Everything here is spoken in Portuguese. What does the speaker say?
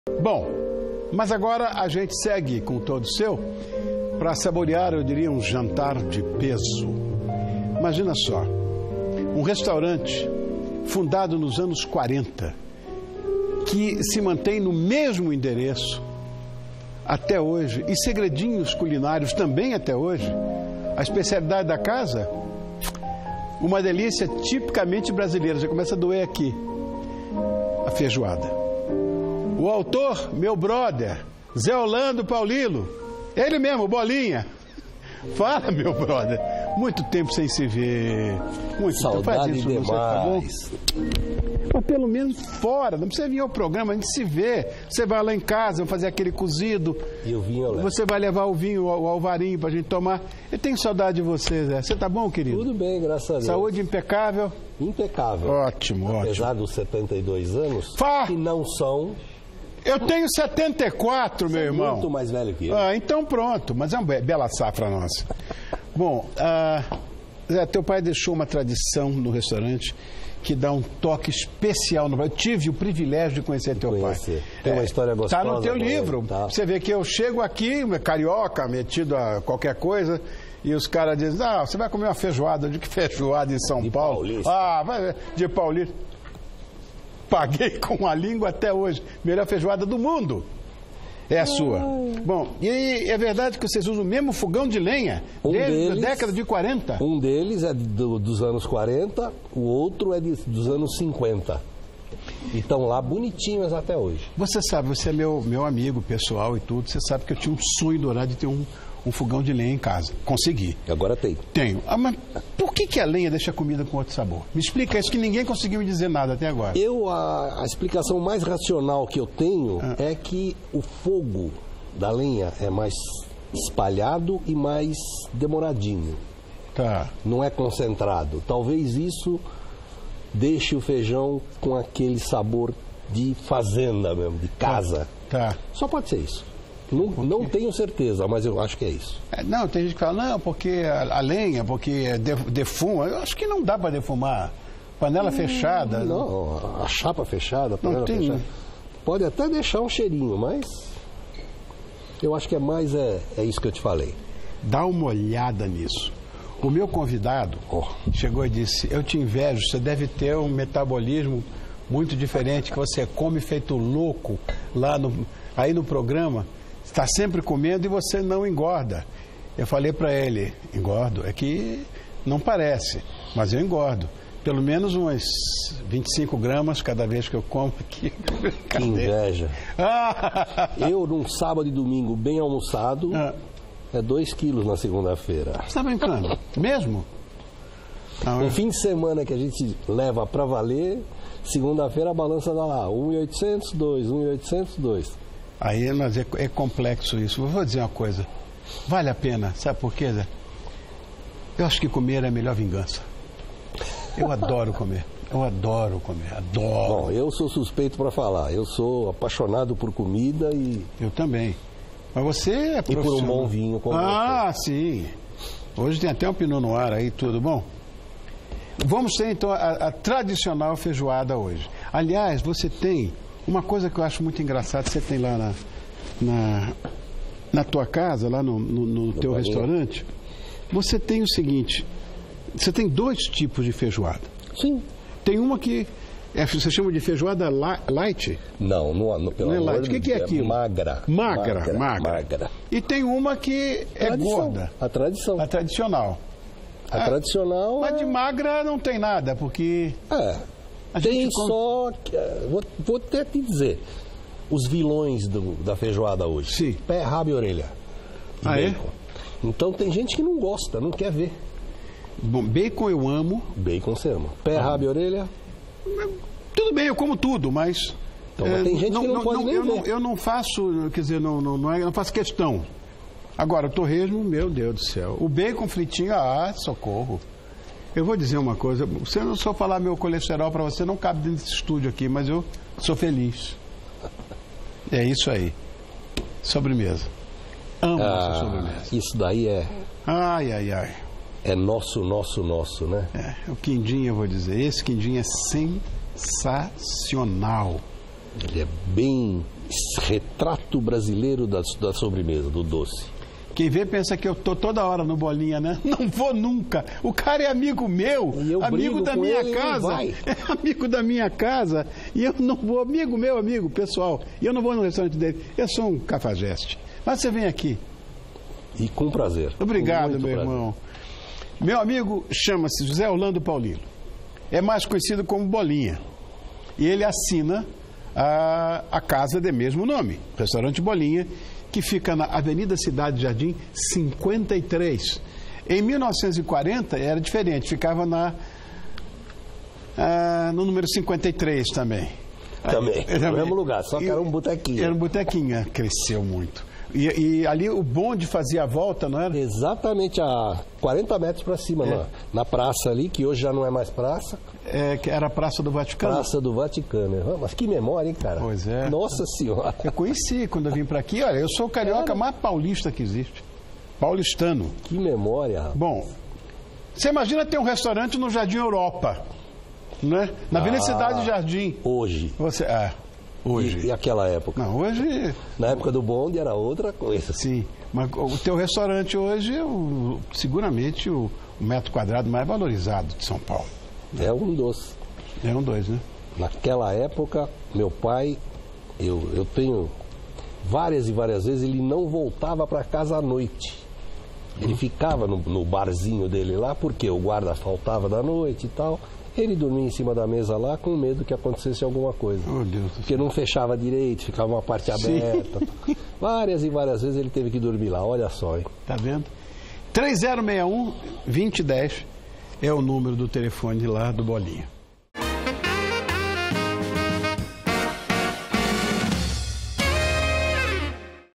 Bom, mas agora a gente segue com todo o seu para saborear, eu diria, um jantar de peso. Imagina só, um restaurante fundado nos anos 40, que se mantém no mesmo endereço até hoje, e segredinhos culinários também até hoje. A especialidade da casa, uma delícia tipicamente brasileira, já começa a doer aqui, a feijoada. O autor, meu brother, Zé Orlando Paulilo, ele mesmo, Bolinha. Fala, meu brother, muito tempo sem se ver. Muito saudade tempo. Demais. Você, tá bom? Mas pelo menos fora, não precisa vir ao programa, a gente se vê. Você vai lá em casa, vamos fazer aquele cozido. E o vinho eu levo. Você vai levar o vinho, o alvarinho pra gente tomar. Eu tenho saudade de você, Zé. Você tá bom, querido? Tudo bem, graças a Deus. Saúde impecável? Impecável. Ótimo, ótimo. Apesar dos 72 anos, que não são... Eu tenho 74, meu irmão. Muito mais velho que eu. Então pronto, mas é uma bela safra nossa. Bom, Zé, teu pai deixou uma tradição no restaurante que dá um toque especial no... Eu tive o privilégio de conhecer teu pai. Tem uma história gostosa. Tá no teu livro. Ele, tá. Você vê que eu chego aqui, carioca, metido a qualquer coisa, e os caras dizem, você vai comer uma feijoada. De que feijoada em São Paulo? Paulista. Vai de Paulista. Paguei com a língua até hoje. Melhor feijoada do mundo. É a sua. Bom, e é verdade que vocês usam o mesmo fogão de lenha desde a década de 40? Um deles é dos anos 40, o outro é dos anos 50. E estão lá bonitinhos até hoje. Você sabe, você é meu amigo pessoal e tudo, você sabe que eu tinha um sonho dourado de ter um fogão de lenha em casa. Consegui. Agora tem. Tenho. Mas por que a lenha deixa a comida com outro sabor? Me explica isso, que ninguém conseguiu me dizer nada até agora. A explicação mais racional que eu tenho é que o fogo da lenha é mais espalhado e mais demoradinho. Tá. Não é concentrado. Talvez isso deixe o feijão com aquele sabor de fazenda mesmo, de casa. Tá. Só pode ser isso. Não tenho certeza, mas eu acho que é isso. Não, tem gente que fala, não, porque a lenha, porque defuma. Eu acho que não dá para defumar. Panela fechada. Não, a chapa fechada, a panela fechada. Pode até deixar um cheirinho, mas eu acho que é mais isso que eu te falei. Dá uma olhada nisso. O meu convidado chegou e disse, eu te invejo, você deve ter um metabolismo muito diferente, que você come feito louco aí no programa. Está sempre comendo e você não engorda. Eu falei para ele, engordo? É que não parece, mas eu engordo. Pelo menos uns 25 gramas cada vez que eu como aqui. Que inveja. Eu, num sábado e domingo bem almoçado, é 2 quilos na segunda-feira. Você está brincando? Mesmo? No fim de semana que a gente leva para valer, segunda-feira a balança dá lá, 1.800, 1.800, 2. Aí, mas é complexo isso. Eu vou dizer uma coisa. Vale a pena. Sabe por quê, Zé? Eu acho que comer é a melhor vingança. Eu adoro comer. Eu adoro comer. Adoro. Bom, eu sou suspeito para falar. Eu sou apaixonado por comida e... Eu também. Mas você é profissional. E por um bom vinho. Como sim. Hoje tem até um Pinot Noir aí, tudo bom? Vamos ter, então, a tradicional feijoada hoje. Aliás, você tem... Uma coisa que eu acho muito engraçada, você tem lá na tua casa, lá no teu restaurante, você tem o seguinte, você tem 2 tipos de feijoada. Sim. Tem uma que você chama de feijoada light? Não é light. O que é aquilo? Magra. E tem uma que é gorda. A tradição. A tradicional. A tradicional. Mas de magra não tem nada, porque... Tem só... Vou até te dizer. Os vilões da feijoada hoje. Sim. Pé, rabo e orelha. E bacon. Então tem gente que não gosta, não quer ver. Bom, bacon eu amo. Bacon você ama. Pé, rabo e orelha? Tudo bem, eu como tudo, mas... Então, tem gente que não pode nem ver. Eu não faço, quer dizer, não faço questão. Agora, o torresmo, meu Deus do céu. O bacon fritinho, socorro. Eu vou dizer uma coisa, se eu não só falar meu colesterol para você, não cabe dentro desse estúdio aqui, mas eu sou feliz. É isso aí. Sobremesa. Amo essa sobremesa. Isso daí é... Ai. É nosso, né? O quindim, eu vou dizer. Esse quindim é sensacional. Ele é bem retrato brasileiro da sobremesa, do doce. Quem vê pensa que eu tô toda hora no Bolinha, né? Não vou nunca. O cara é amigo meu, amigo da minha casa. É amigo da minha casa. E eu não vou, meu amigo, pessoal. E eu não vou no restaurante dele. Eu sou um cafajeste. Mas você vem aqui. E com prazer. Obrigado, meu irmão. Meu amigo chama-se José Orlando Paulino. É mais conhecido como Bolinha. E ele assina a casa de mesmo nome, Restaurante Bolinha, que fica na Avenida Cidade Jardim 53. Em 1940 era diferente, ficava no número 53 também. Também, no mesmo lugar, só que era um botequinho. Era um botequinho, cresceu muito. E ali o bonde fazia a volta, não era? Exatamente a 40 metros para cima, na praça ali, que hoje já não é mais praça. Que era a Praça do Vaticano? Praça do Vaticano. Mas que memória, hein, cara? Pois é. Nossa Senhora. Eu conheci quando eu vim para aqui. Olha, eu sou o carioca mais paulista que existe. Paulistano. Que memória. Bom, você imagina ter um restaurante no Jardim Europa, né? Na Avenida Cidade Jardim. Hoje. Hoje. E aquela época? Não, hoje... Na época do bonde era outra coisa. Sim, mas o teu restaurante hoje é seguramente o metro quadrado mais valorizado de São Paulo. É um dos. É um dos, né? Naquela época, meu pai, eu tenho várias e várias vezes, ele não voltava para casa à noite. Ele ficava no barzinho dele lá, porque o guarda faltava da noite e tal. Ele dormia em cima da mesa lá com medo que acontecesse alguma coisa. Oh, Deus. Porque não fechava direito, ficava uma parte aberta. Várias e várias vezes ele teve que dormir lá, olha só, hein? Tá vendo? 3061-2010 é o número do telefone lá do Bolinha.